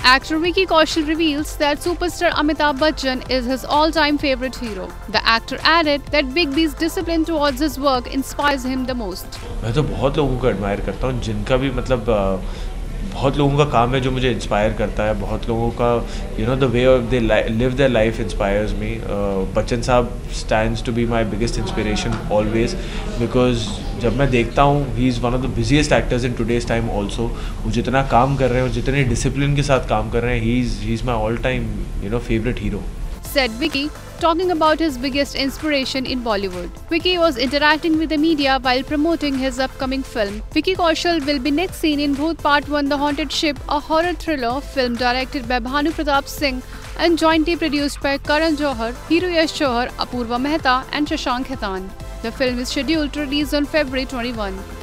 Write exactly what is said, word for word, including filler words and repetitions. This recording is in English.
Actor Vicky Kaushal reveals that superstar Amitabh Bachchan is his all-time favorite hero. The actor added that Big B's discipline towards his work inspires him the most. मैं तो बहुत लोगों को admire करता हूँ जिनका भी मतलब बहुत लोगों का काम है जो मुझे इंस्पायर करता है. बहुत लोगों का you know the way of they live their life inspires me. Bachchan साहब stands to be my biggest inspiration always because जब मैं देखता हूँ he is one of the busiest actors in today's time also. वो जितना काम कर रहे हैं, जितने डिसिप्लिन के साथ काम कर रहे हैं, he is he is my all time you know favourite hero. Said Vicky, talking about his biggest inspiration in Bollywood. Vicky was interacting with the media while promoting his upcoming film. Vicky Kaushal will be next seen in Bhoot Part one The Haunted Ship, a horror thriller film directed by Bhanu Pratap Singh and jointly produced by Karan Johar, Hero Yash Johar, Apurva Mehta and Shashank Khaitan. The film is scheduled to release on February twenty-first.